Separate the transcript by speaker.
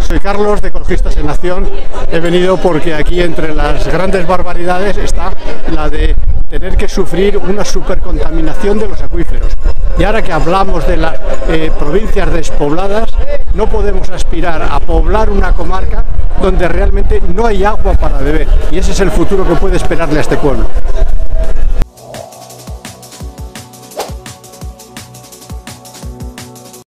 Speaker 1: Soy Carlos, de Ecologistas en Acción. He venido porque aquí entre las grandes barbaridades está la de tener que sufrir una supercontaminación de los acuíferos. Y ahora que hablamos de las provincias despobladas, no podemos aspirar a poblar una comarca donde realmente no hay agua para beber. Y ese es el futuro que puede esperarle a este pueblo.